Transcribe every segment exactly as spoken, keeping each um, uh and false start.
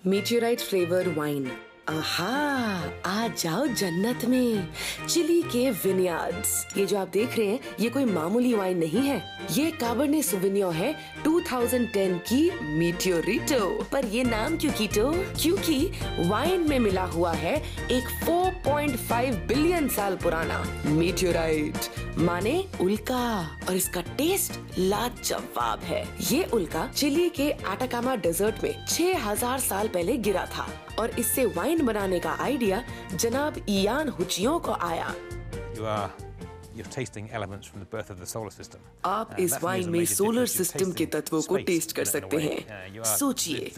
Meteorite flavour wine. आहा, आ जाओ जन्नत में। चिली के विनयार्ड्स। ये जो आप देख रहे हैं, ये कोई मामूली वाइन नहीं है। ये काबरने सोविनियो है दो हज़ार दस की मीटियोरिटो। पर ये नाम क्यों कीटो? क्योंकि वाइन में मिला हुआ है एक चार पॉइंट पाँच बिलियन साल पुराना मीटियोराइट, माने उल्का। और इसका टेस्ट लाजवाब है। ये उल्का चिली के आटाकामा डेजर्ट में छह हज़ार साल पहले गिरा था और इससे वाइन बनाने का आइडिया जनाब इयान हुचियों को आया। You're tasting elements from the birth of the solar system. आप इस वाइन में सोलर सिस्टम के तत्वों को टेस्ट कर सकते हैं। सोचिए,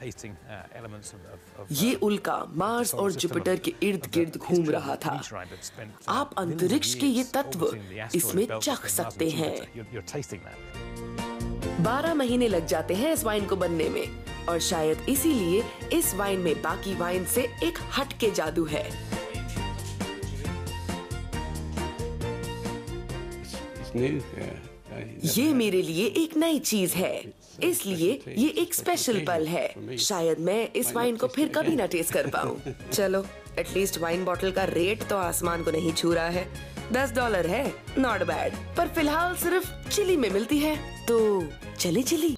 ये उल्का मार्स और जुपिटर के इर्द गिर्द घूम रहा था। आप अंतरिक्ष के ये तत्व इसमें चख सकते हैं। बारह महीने लग जाते हैं इस वाइन को बनने में और शायद इसीलिए इस वाइन में बाकी वाइन से एक हटके जादू है। ये मेरे लिए एक नई चीज है, इसलिए ये एक स्पेशल पल है। शायद मैं इस वाइन को फिर कभी ना टेस्ट कर पाऊँ। चलो, एटलीस्ट वाइन बॉटल का रेट तो आसमान को नहीं छू रहा है। दस डॉलर है, नॉट बैड। पर फिलहाल सिर्फ चिली में मिलती है, तो चली चिली।